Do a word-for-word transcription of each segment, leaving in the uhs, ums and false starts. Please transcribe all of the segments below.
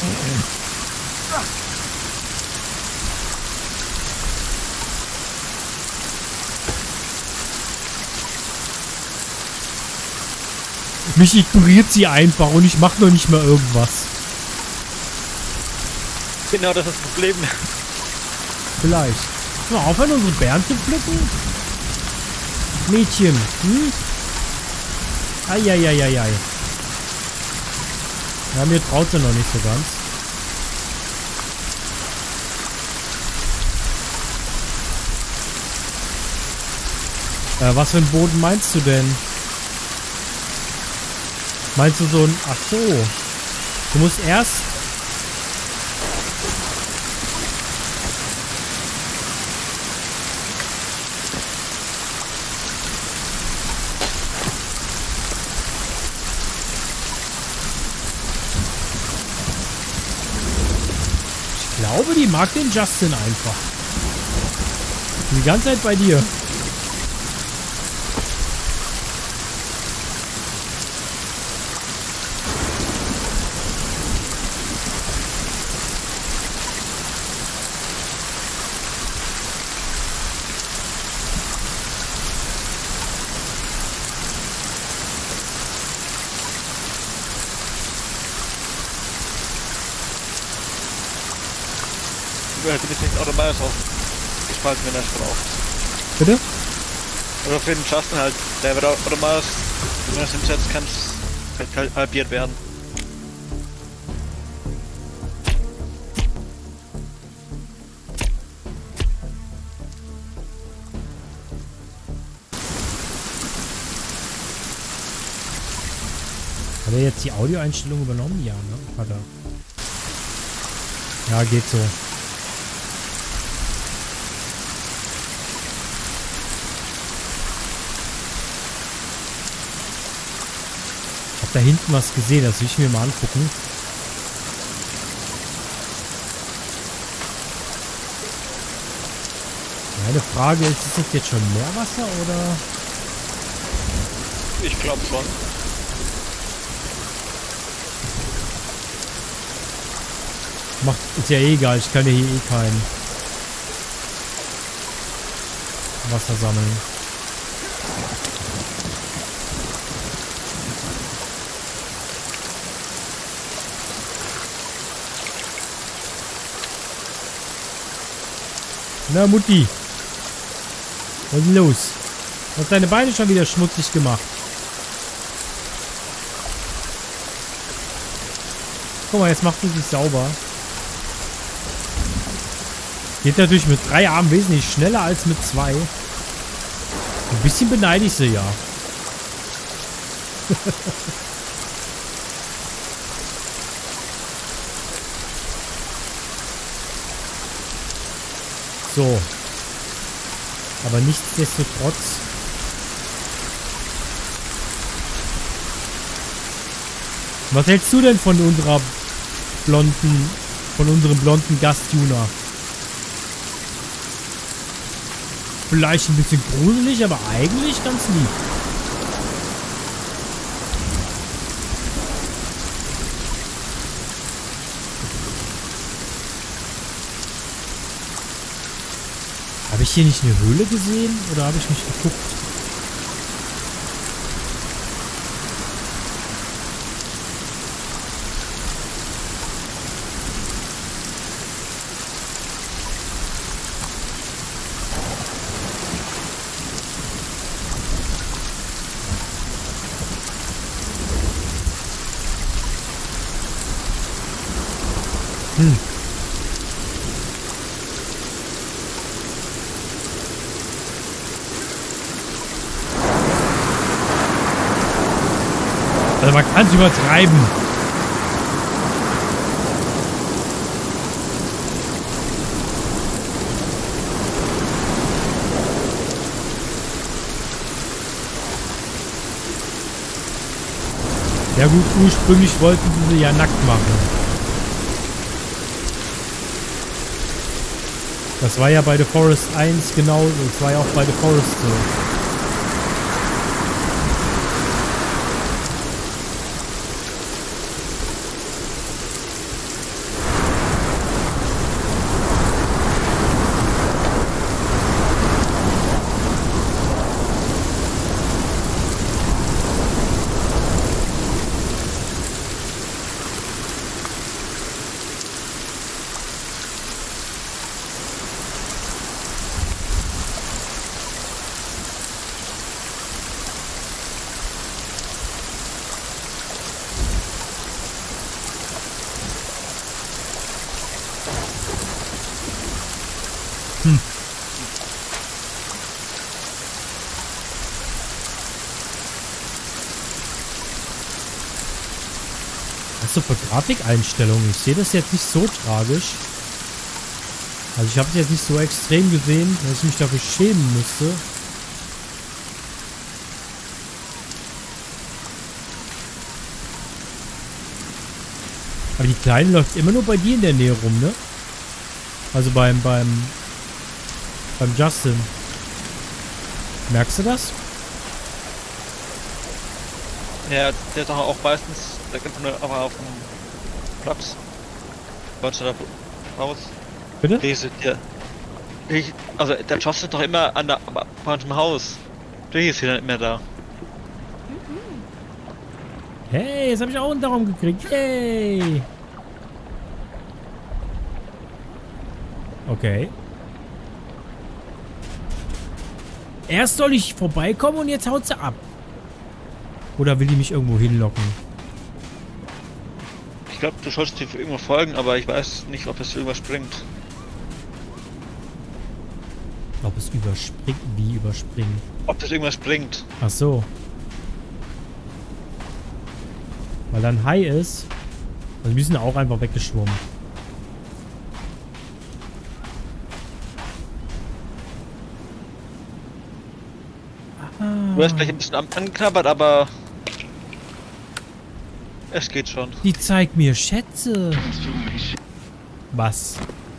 Mich ignoriert sie einfach und ich mache noch nicht mehr irgendwas. Genau, das ist das Problem. Vielleicht. Sollen wir aufhören, unsere Beeren zu pflücken? Mädchen, hm? Eieieiei. Ja, mir traut sie noch nicht so ganz. Äh, was für einen Boden meinst du denn? Meinst du so ein... Ach so. Du musst erst... Ich glaube, die mag den Justin einfach. Die ganze Zeit bei dir. Ich bin jetzt nicht automatisch auf gespalten, wenn er schon auf. Bitte? Oder für den Justin halt, der wird automatisch, wenn du das hinsetzt, kann es halbiert werden. Hat er jetzt die Audioeinstellung übernommen? Ja, ne? Hat er. Ja, geht so. Ich hab da hinten was gesehen, das will ich mir mal angucken. Meine Frage ist, ist das jetzt schon Meerwasser oder? Ich glaube schon. Macht, ist ja eh egal, ich kann ja hier eh kein Wasser sammeln. Na Mutti, was ist denn los? Du hast deine Beine schon wieder schmutzig gemacht. Guck mal, jetzt macht sie sich sauber. Geht natürlich mit drei Armen wesentlich schneller als mit zwei. Ein bisschen beneide ich sie ja. So. Aber nichtsdestotrotz. Was hältst du denn von unserer blonden, von unserem blonden Gastjuna? Vielleicht ein bisschen gruselig, aber eigentlich ganz lieb. Habe ich hier nicht eine Höhle gesehen? Oder habe ich nicht geguckt? Hm. Also man kann es übertreiben. Ja gut, ursprünglich wollten sie sie ja nackt machen. Das war ja bei The Forest eins genau, das war ja auch bei The Forest so. so für Grafikeinstellungen? Ich sehe das jetzt nicht so tragisch. Also ich habe es jetzt nicht so extrem gesehen, dass ich mich dafür schämen müsste. Aber die Kleine läuft immer nur bei dir in der Nähe rum, ne? Also beim, beim, beim Justin. Merkst du das? Ja, der ist auch meistens, der geht nur aber auf dem Platz. Warte da raus. Bitte? Lese dir. Ich, also der Justin ist doch immer an der, bei uns im Haus. Der ist hier dann immer da. Hey, jetzt habe ich auch einen Daumen gekriegt. Yay! Okay. Erst soll ich vorbeikommen und jetzt haut sie ab. Oder will die mich irgendwo hinlocken? Ich glaube, du sollst dir für irgendwo folgen, aber ich weiß nicht, ob es irgendwas bringt. Ob es überspringt? Wie überspringen? Ob das irgendwas bringt. Ach so. Weil dann Hai ist. Also wir sind auch einfach weggeschwommen. Ah. Du hast gleich ein bisschen am- angeknabbert, aber es geht schon. Die zeigt mir Schätze. Was?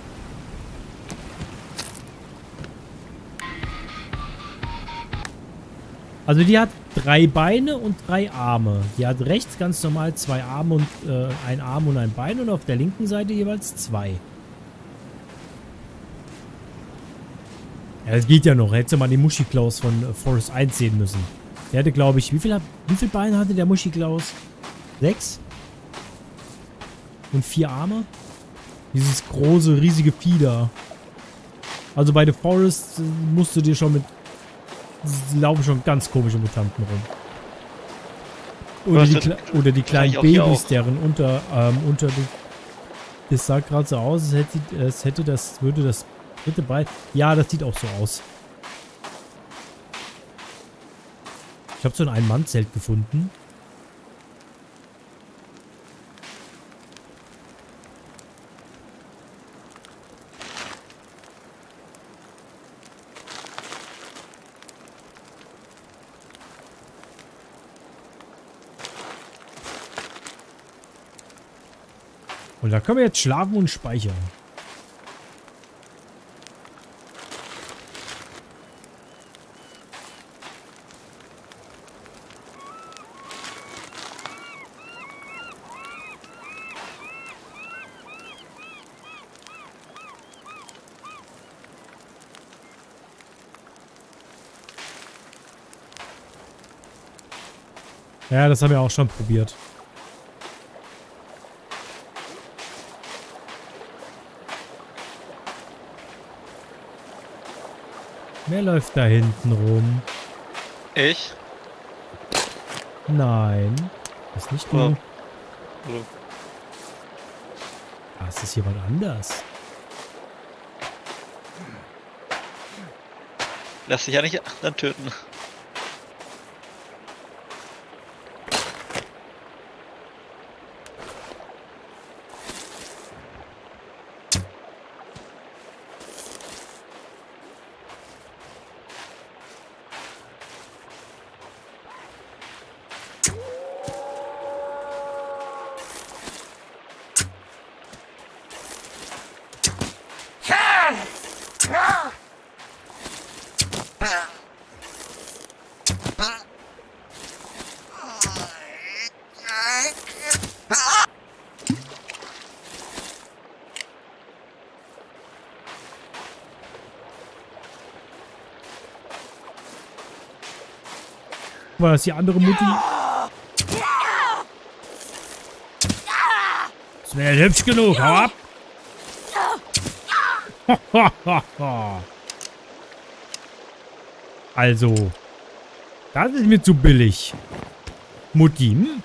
Also die hat drei Beine und drei Arme. Die hat rechts ganz normal zwei Arme und äh, ein Arm und ein Bein und auf der linken Seite jeweils zwei. Ja, das geht ja noch. Hätte man den Muschi-Klaus von äh, Forest eins sehen müssen. Der hatte, glaube ich, wie viel, wie viel Beine hatte der Muschi-Klaus? Sechs? Und vier Arme? Dieses große, riesige Vieh da. Also bei The Forest äh, musst du dir schon mit... Sie laufen schon ganz komische Mutanten rum. Oder die, Kle oder die kleinen Babys, deren unter, ähm, unter die, das sah gerade so aus, als hätte, es hätte das, würde das dritte Bein. Ja, das sieht auch so aus. Ich habe so ein Ein-Mann-Zelt gefunden. Und da können wir jetzt schlafen und speichern. Ja, das haben wir auch schon probiert. Wer läuft da hinten rum? Ich? Nein. Das ist nicht du. Oh. Oh. Ah, es ist jemand anders. Lass dich ja nicht dann töten. War das die andere Mutti? Das wäre hübsch genug, hau ab! Also, das ist mir zu billig. Mutti, hm?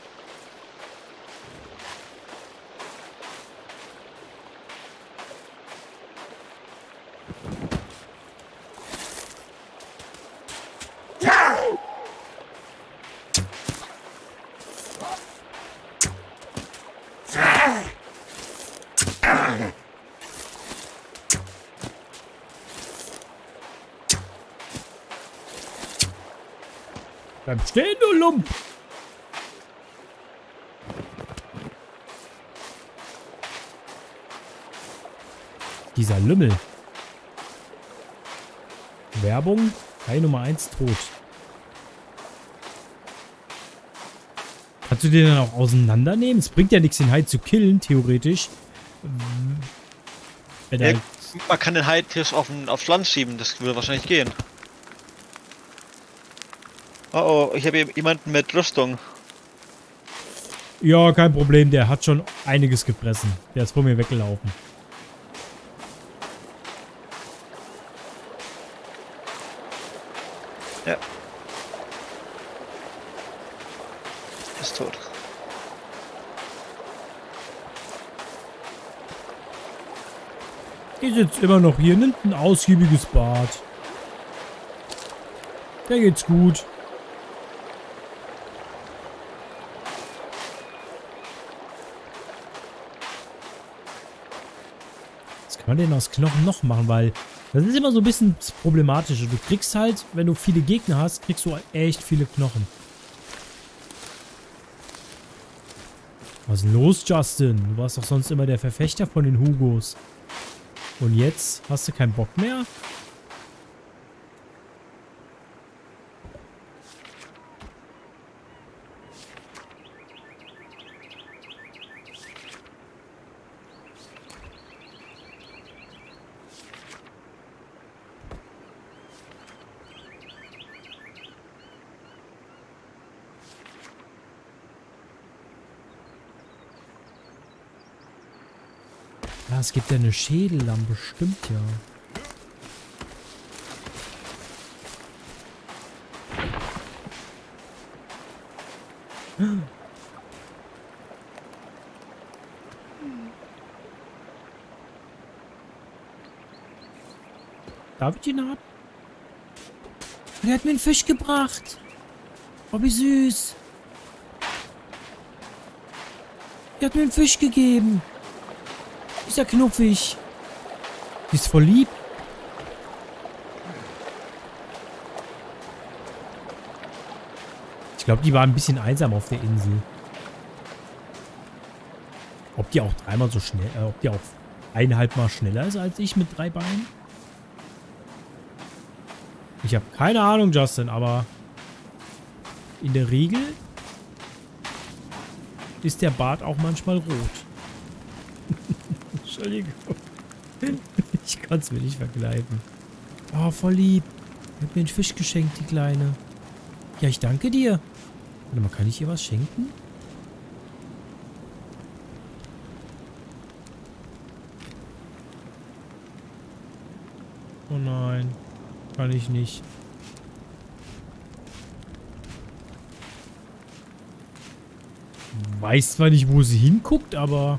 Bleib stehen, du Lump! Dieser Lümmel. Werbung. Hai Nummer eins tot. Kannst du den dann auch auseinandernehmen? Es bringt ja nichts, den Hai zu killen, theoretisch. Wenn Ja, er man kann den Hai theoretisch auf, den- aufs Land schieben, das würde wahrscheinlich gehen. Oh oh, ich habe hier jemanden mit Rüstung. Ja, kein Problem. Der hat schon einiges gefressen. Der ist vor mir weggelaufen. Ja. Ist tot. Die sitzt immer noch hier, nimmt ein ausgiebiges Bad. Der geht's gut. Was kann man denn aus Knochen noch machen? Weil das ist immer so ein bisschen problematisch. Du kriegst halt, wenn du viele Gegner hast, kriegst du echt viele Knochen. Was ist denn los, Justin? Du warst doch sonst immer der Verfechter von den Hugos. Und jetzt hast du keinen Bock mehr? Ja, es gibt ja eine Schädellampe, stimmt ja. Darf ich ihn haben? Der hat mir einen Fisch gebracht. Oh, wie süß. Der hat mir einen Fisch gegeben. Ist ja knuffig. Die ist voll lieb. Ich glaube, die war ein bisschen einsam auf der Insel. Ob die auch dreimal so schnell, äh, ob die auch eineinhalb Mal schneller ist als ich mit drei Beinen? Ich habe keine Ahnung, Justin, aber in der Regel ist der Bart auch manchmal rot. Entschuldigung. Ich kann es mir nicht verkneifen. Oh, voll lieb. Hat mir einen Fisch geschenkt, die Kleine. Ja, ich danke dir. Warte mal, kann ich ihr was schenken? Oh nein. Kann ich nicht. Weiß zwar nicht, wo sie hinguckt, aber...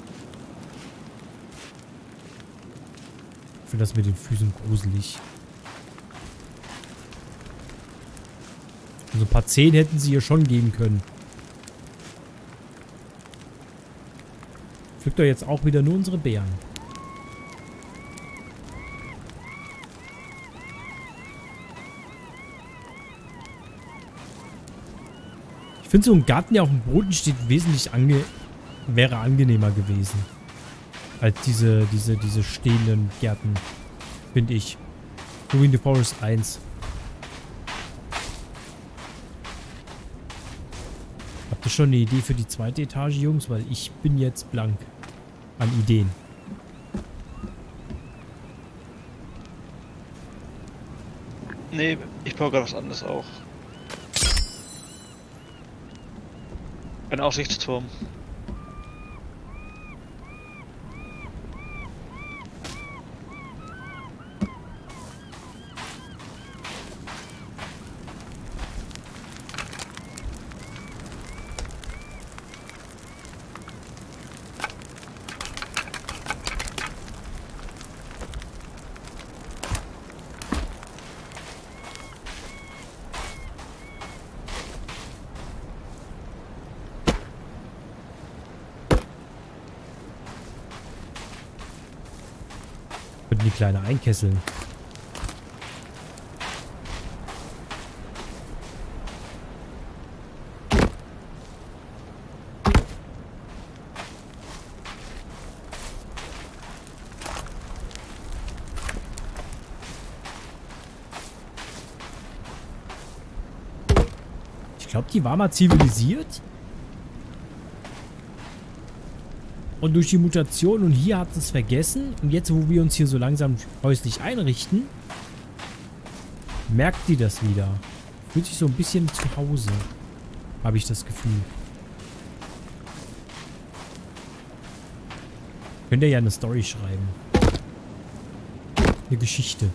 Ich finde das mit den Füßen gruselig. Also ein paar Zehen hätten sie ihr schon geben können. Pflückt doch jetzt auch wieder nur unsere Beeren. Ich finde so ein Garten, der auf dem Boden steht, wesentlich ange wäre angenehmer gewesen. Als diese, diese, diese stehenden Gärten. Finde ich. So wie in The Forest eins. Habt ihr schon eine Idee für die zweite Etage, Jungs? Weil ich bin jetzt blank an Ideen. Nee, ich baue gerade was anderes auch. Ein Aussichtsturm. Könnten die Kleine einkesseln. Ich glaube, die war mal zivilisiert. Und durch die Mutation und hier hat es vergessen. Und jetzt, wo wir uns hier so langsam häuslich einrichten, merkt die das wieder. Fühlt sich so ein bisschen zu Hause. Habe ich das Gefühl. Könnt ihr ja eine Story schreiben. Eine Geschichte.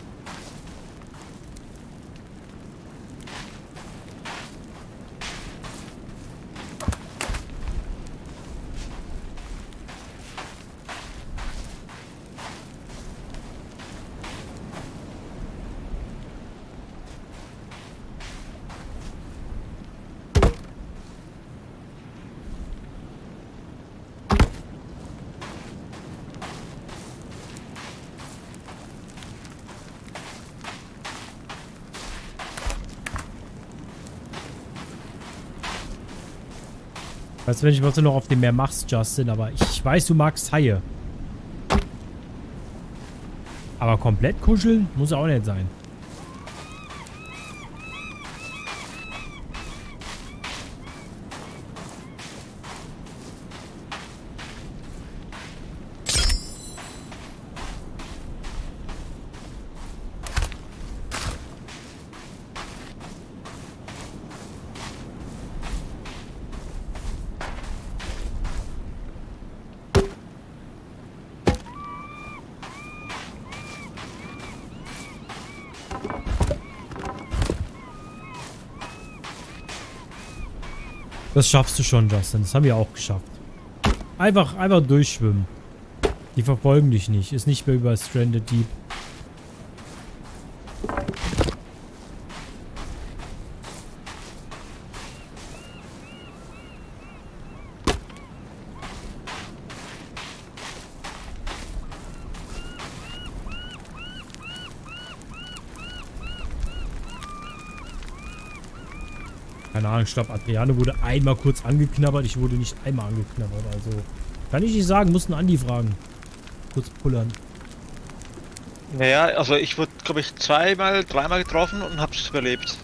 Weißt du, wenn ich was du noch auf dem Meer machst, Justin, aber ich, ich weiß, du magst Haie. Aber komplett kuscheln muss auch nicht sein. Das schaffst du schon, Justin. Das haben wir auch geschafft. Einfach, einfach durchschwimmen. Die verfolgen dich nicht. Ist nicht mehr über Stranded Deep. Keine Ahnung, ich glaube, Adriane wurde einmal kurz angeknabbert. Ich wurde nicht einmal angeknabbert. Also, kann ich nicht sagen. Mussten Andi fragen. Kurz pullern. Naja, also ich wurde, glaube ich, zweimal, dreimal getroffen und hab's überlebt.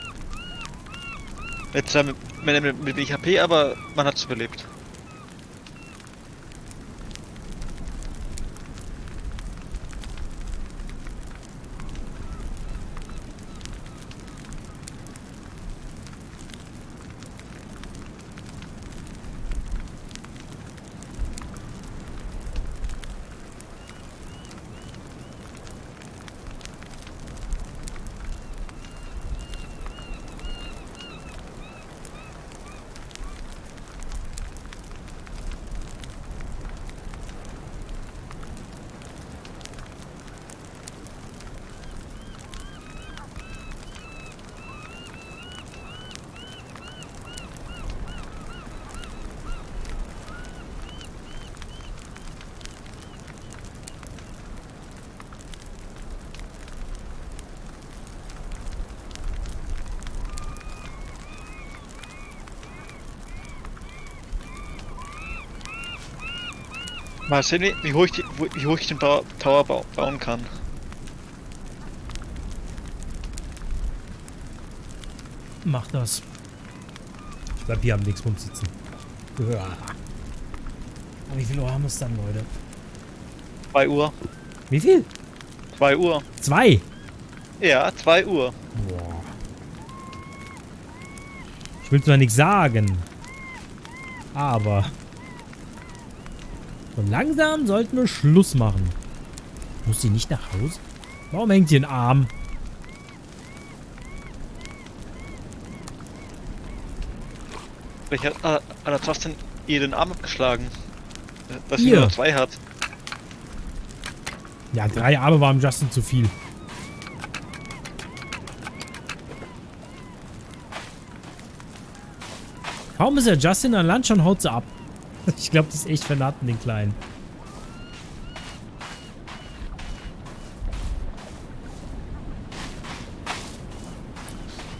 Jetzt äh, mit, mit, mit B H P, aber man hat's überlebt. Mal sehen, wie, wie, hoch, ich die, wie hoch ich den Bau, Tower bau, bauen kann. Mach das. Ich bleib hier am Linksbund sitzen. Ja. Wie viel Uhr haben wir es dann, Leute? zwei Uhr. Wie viel? zwei Uhr. Zwei? Ja, zwei Uhr. Boah. Ich will zwar nichts sagen. Aber... so langsam sollten wir Schluss machen. Muss sie nicht nach Hause? Warum hängt sie ein Arm? Welcher hat der Justin ihr den Arm abgeschlagen? Dass sie Ihr. nur zwei hat. Ja, drei Arme waren Justin zu viel. Kaum ist er Justin an Land, schon haut sie ab. Ich glaube, das ist echt vernatten, den Kleinen.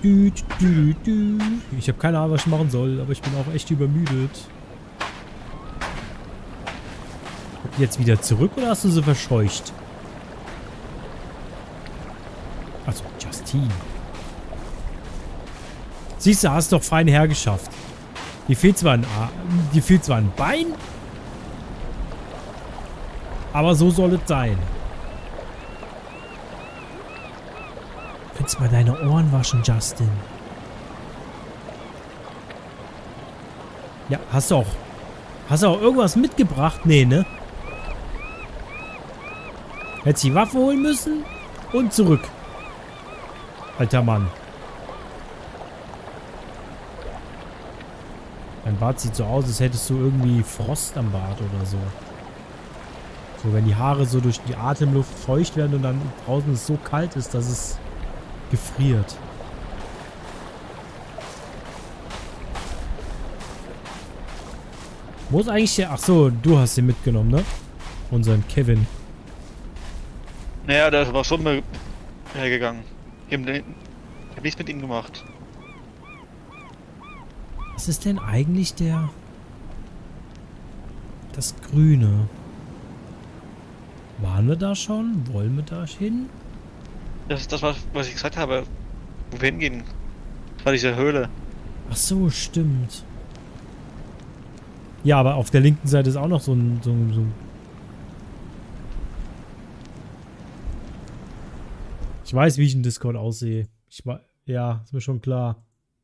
dü, dü, dü. Ich habe keine Ahnung, was ich machen soll, aber ich bin auch echt übermüdet. Kommt die jetzt wieder zurück oder hast du sie verscheucht? Achso, Justine. Siehst du, hast doch fein hergeschafft. Die fehlt zwar ein, die fehlt zwar ein Bein, aber so soll es sein. Du kannst mal deine Ohren waschen, Justin. Ja, hast du auch. Hast du auch irgendwas mitgebracht? Nee, ne? Hättest die Waffe holen müssen und zurück. Alter Mann. Dein Bart sieht so aus, als hättest du irgendwie Frost am Bart oder so. So, wenn die Haare so durch die Atemluft feucht werden und dann draußen es so kalt ist, dass es gefriert. Wo ist eigentlich der... Ach so, du hast den mitgenommen, ne? Unseren Kevin. Naja, der war schon hergegangen. Ich hab nichts mit ihm gemacht. Was ist denn eigentlich der... Das Grüne? Waren wir da schon? Wollen wir da hin? Das ist das, was, was ich gesagt habe. Wo wir hingehen. Das war diese Höhle. Ach so, stimmt. Ja, aber auf der linken Seite ist auch noch so ein... So, so ich weiß, wie ich in Discord aussehe. Ich war... Ja, ist mir schon klar.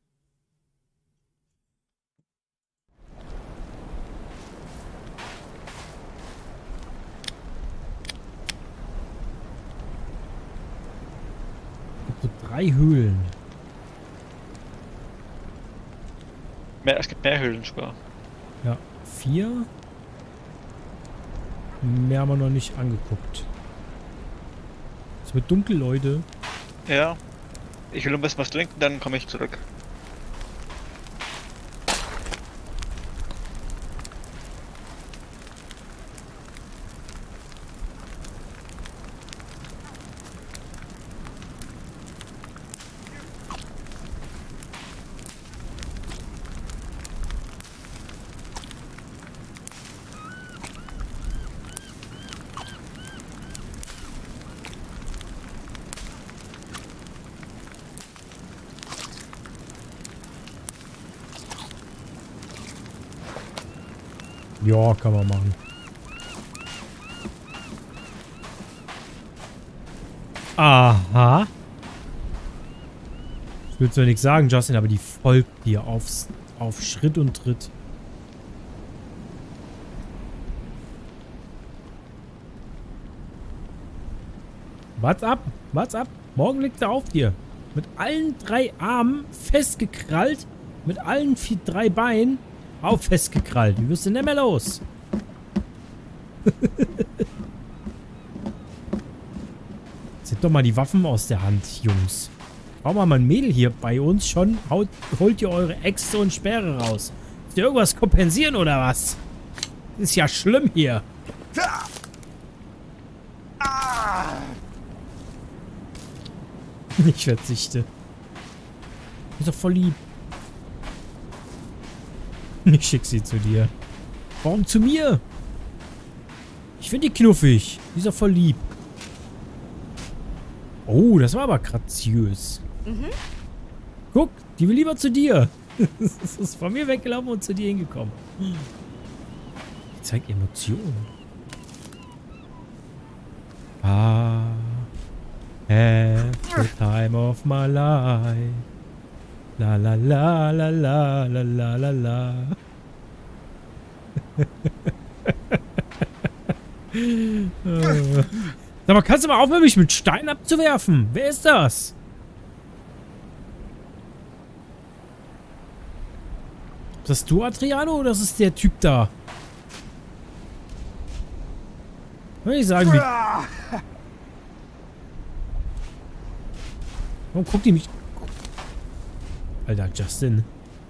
So drei Höhlen. Mehr, es gibt mehr Höhlen sogar. Ja, vier. Mehr haben wir noch nicht angeguckt. Es wird dunkel, Leute. Ja. Ich will ein bisschen was trinken, dann komme ich zurück. Ja, kann man machen. Aha. Ich will zwar nichts sagen, Justin, aber die folgt dir aufs, auf Schritt und Tritt. What's up? What's up? Morgen liegt er auf dir. Mit allen drei Armen festgekrallt. Mit allen vier, drei Beinen auch festgekrallt. Wie wirst du denn mehr los? Seht doch mal die Waffen aus der Hand, Jungs. Brauchen wir mal ein Mädel hier bei uns schon. Haut, holt ihr eure Äxte und Speere raus. Müsst ihr irgendwas kompensieren oder was? Ist ja schlimm hier. Ich verzichte. Ist doch voll lieb. Ich schick sie zu dir. Warum zu mir? Ich finde die knuffig. Die ist doch voll lieb. Oh, das war aber graziös. Mhm. Guck, die will lieber zu dir. Das ist von mir weggelaufen und zu dir hingekommen. Die zeigt Emotionen. Ah, have the time of my life. La la la la la la la la la. Sag mal, kannst du mal aufhören, mich mit Steinen abzuwerfen? Wer ist das? Ist das du, Adriano, oder ist das der Typ da? Würde ich sagen, wie... Warum guckt die mich... Alter, Justin.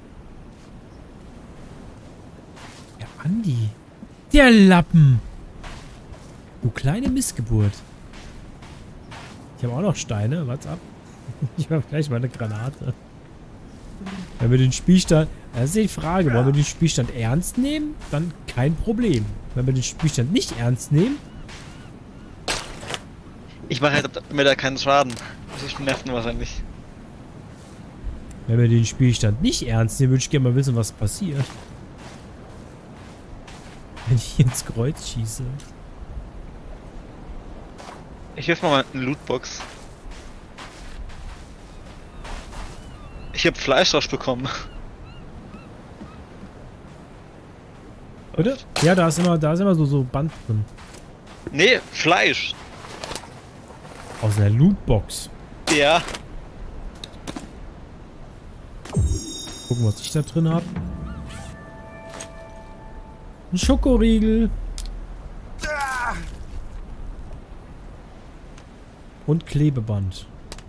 Der Andi. Der Lappen. Du kleine Missgeburt. Ich habe auch noch Steine. What's up? Ich habe gleich mal eine Granate. Wenn wir den Spielstand... Das ist die Frage. Wollen wir den Spielstand ernst nehmen? Dann kein Problem. Wenn wir den Spielstand nicht ernst nehmen... Ich mache halt mir da keinen Schaden. Das ist nerven wahrscheinlich. Wenn wir den Spielstand nicht ernst nehmen, würde ich gerne mal wissen, was passiert. Wenn ich ins Kreuz schieße. Ich wirf mal eine Lootbox. Ich habe Fleischrausch bekommen. Oder? Ja, da ist immer, da ist immer so, so Band drin. Nee, Fleisch. Aus einer Lootbox. Ja. Gucken, was ich da drin habe. Ein Schokoriegel. Und Klebeband.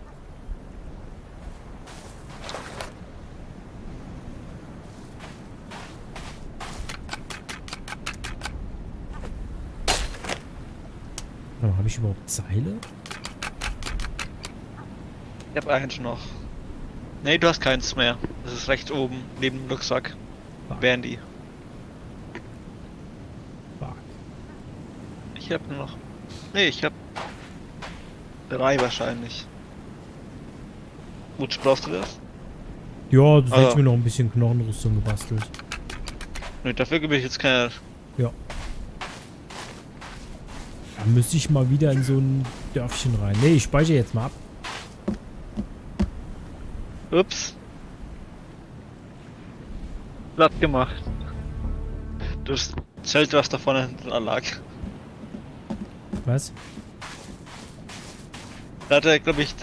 Habe ich überhaupt Seile? Ich hab eins noch. Nee, du hast keins mehr. Das ist rechts oben, neben dem Rucksack. Fuck. Wären die. Fuck. Ich hab nur noch... Nee, ich hab... drei wahrscheinlich. Wozu brauchst du das? Ja, das hätte ich Also- mir noch ein bisschen Knochenrüstung gebastelt. Nee, dafür gebe ich jetzt keine... Ja. Da müsste ich mal wieder in so ein Dörfchen rein. Ne, ich speichere jetzt mal ab. Ups. Platt gemacht. Das Zelt, was da vorne hinten lag. Was? Da hat er, glaube ich...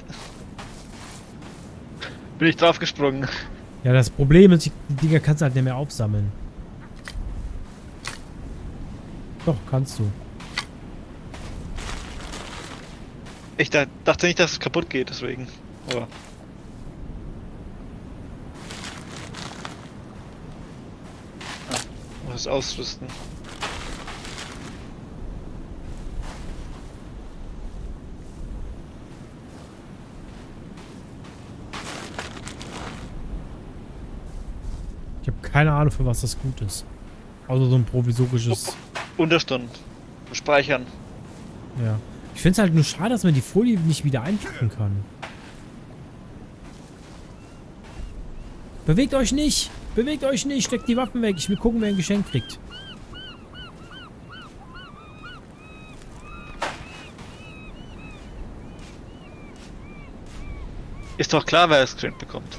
Bin ich draufgesprungen. Ja, das Problem ist, die Dinger kannst du halt nicht mehr aufsammeln. Doch, kannst du. Ich da, dachte nicht, dass es kaputt geht, deswegen. Aber... Ah, muss es ausrüsten. Ich habe keine Ahnung, für was das gut ist. Außer so ein provisorisches... Unterstunden. Speichern. Ja. Ich finde es halt nur schade, dass man die Folie nicht wieder einpacken kann. Bewegt euch nicht! Bewegt euch nicht! Steckt die Waffen weg! Ich will gucken, wer ein Geschenk kriegt. Ist doch klar, wer es geschenkt bekommt.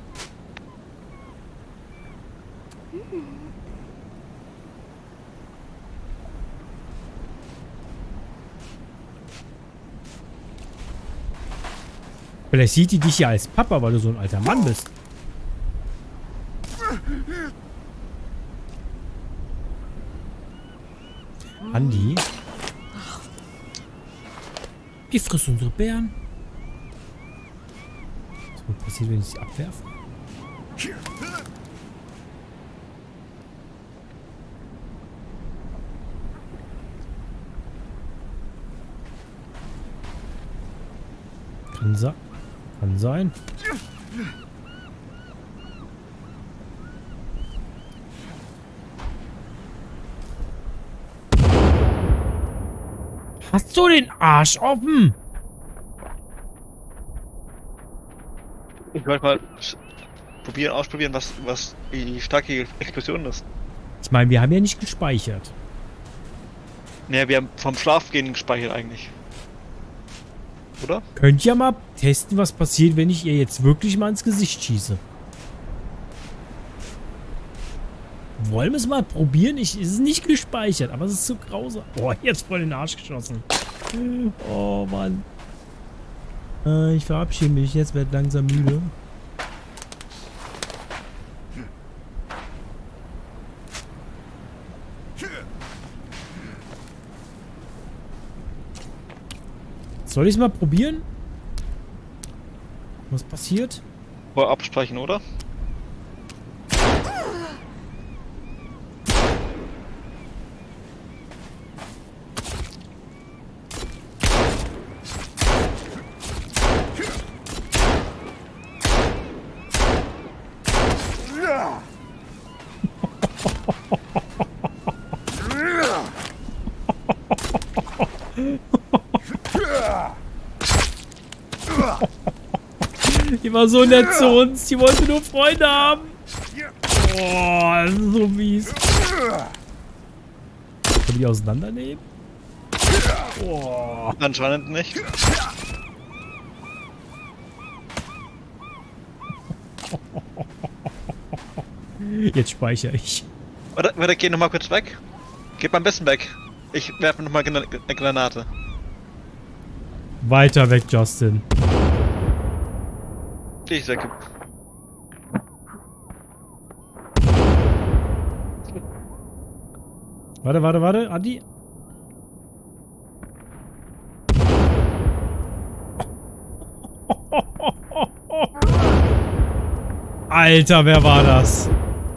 Vielleicht sieht die dich ja als Papa, weil du so ein alter Mann bist. Andi? Die frisst unsere Bären. Was passiert, wenn ich sie abwerfe? Kann sein. Kann sein. Hast du den Arsch offen? Ich wollte mal probieren, ausprobieren, was, was wie stark die Explosion ist. Ich meine, wir haben ja nicht gespeichert. Naja, wir haben vom Schlafgehen gespeichert eigentlich. Oder? Könnt ihr mal testen, was passiert, wenn ich ihr jetzt wirklich mal ins Gesicht schieße? Wollen wir es mal probieren? Ich, es ist nicht gespeichert, aber es ist so grausam. Boah, jetzt voll in den Arsch geschossen. Oh, Mann. Äh, ich verabschiede mich. Jetzt werde langsam müde. Soll ich es mal probieren? Was passiert? Vorher absprechen, oder? war so nett zu uns. Die wollte nur Freunde haben. Oh, das ist so mies. Können wir die auseinandernehmen? Oh. Anscheinend nicht. Jetzt speichere ich. Warte, warte, geh nochmal kurz weg. Geht mal ein bisschen weg. Ich werfe nochmal eine Granate. Weiter weg, Justin. Die ist weg. Warte, warte, warte, Adi. Alter, wer war das?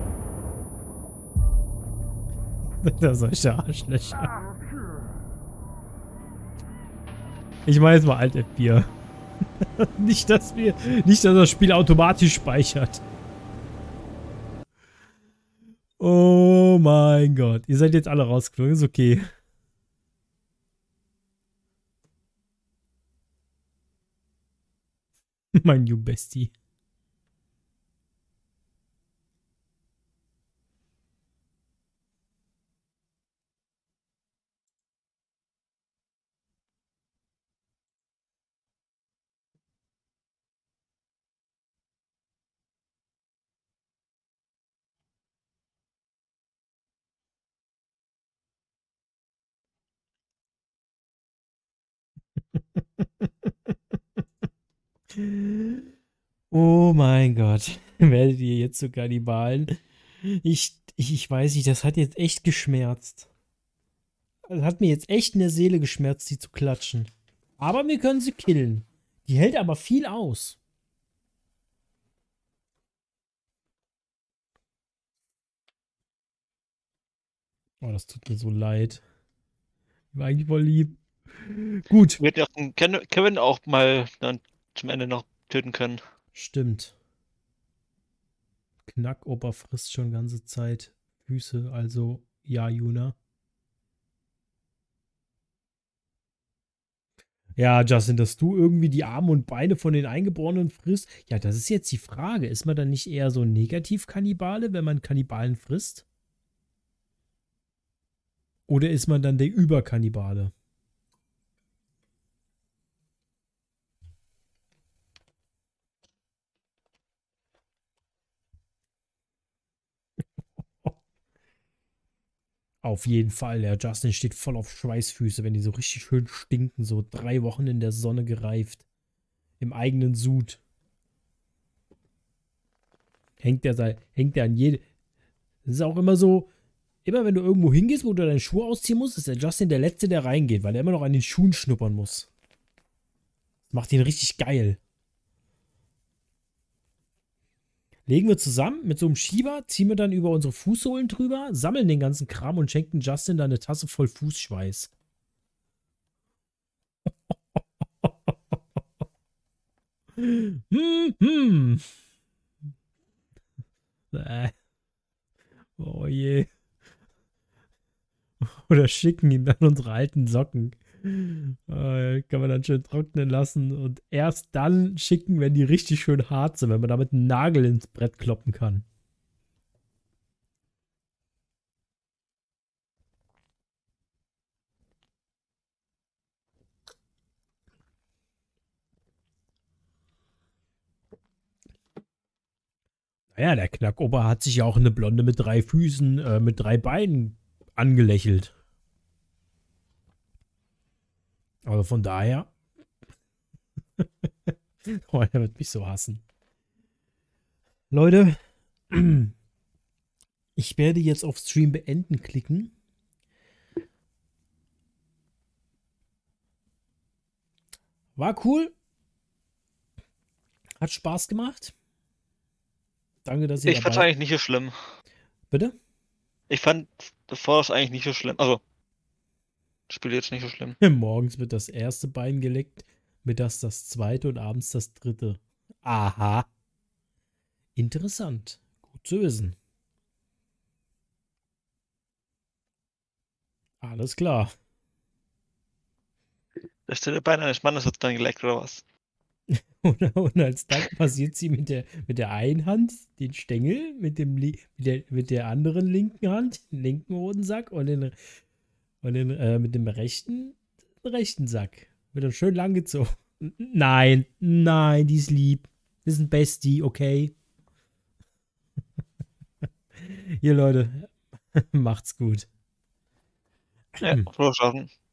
Das solche Arschlöcher. Ich mache jetzt mal Alt F vier. Nicht, dass wir, nicht, dass das Spiel automatisch speichert. Oh mein Gott. Ihr seid jetzt alle rausgeflogen. Ist okay. Mein New Bestie. Oh mein Gott. Werdet ihr jetzt so Kannibalen? Ich, ich, ich weiß nicht, das hat jetzt echt geschmerzt. Das hat mir jetzt echt in der Seele geschmerzt, die zu klatschen. Aber wir können sie killen. Die hält aber viel aus. Oh, das tut mir so leid. War eigentlich voll lieb. Gut. Wir hätten ja auch den Ken- Kevin auch mal dann zum Ende noch töten können. Stimmt. Knackoper frisst schon ganze Zeit Füße, also ja, Juna. Ja, Justin, dass du irgendwie die Arme und Beine von den Eingeborenen frisst. Ja, das ist jetzt die Frage. Ist man dann nicht eher so Negativ-Kannibale, wenn man Kannibalen frisst? Oder ist man dann der Überkannibale? Auf jeden Fall, der Justin steht voll auf Schweißfüße, wenn die so richtig schön stinken, so drei Wochen in der Sonne gereift. Im eigenen Sud. Hängt der, hängt der an jede. Das ist auch immer so, immer wenn du irgendwo hingehst, wo du deine Schuhe ausziehen musst, ist der Justin der Letzte, der reingeht, weil er immer noch an den Schuhen schnuppern muss. Das macht ihn richtig geil. Legen wir zusammen mit so einem Schieber, ziehen wir dann über unsere Fußsohlen drüber, sammeln den ganzen Kram und schenken Justin dann eine Tasse voll Fußschweiß. hm, hm. Äh. Oh je. Oder schicken ihm dann unsere alten Socken. Äh, kann man dann schön trocknen lassen und erst dann schicken, wenn die richtig schön hart sind, wenn man damit einen Nagel ins Brett kloppen kann. Naja, der Knackoper hat sich ja auch eine Blonde mit drei Füßen, äh, mit drei Beinen angelächelt. Also von daher. Oh, er wird mich so hassen. Leute, ich werde jetzt auf Stream beenden klicken. War cool. Hat Spaß gemacht. Danke, dass ihr Ich fand's eigentlich nicht so schlimm. Bitte? Ich fand das Force eigentlich nicht so schlimm. Also, das Spiel jetzt nicht so schlimm. Morgens wird das erste Bein geleckt, mittags das zweite und abends das dritte. Aha. Interessant. Gut zu wissen. Alles klar. Das dritte Bein eines Mannes wird dann geleckt, oder was? Und, und als Dank passiert sie mit der, mit der einen Hand den Stängel, mit, dem, Li- mit, der, mit der anderen linken Hand, den linken Hodensack und, den, und den, äh, mit dem rechten, den rechten Sack. Wird dann schön lang gezogen. Nein, nein, die ist lieb. Das ist ein Bestie, okay. Hier, Leute, macht's gut. Ja, frohes Schaffen.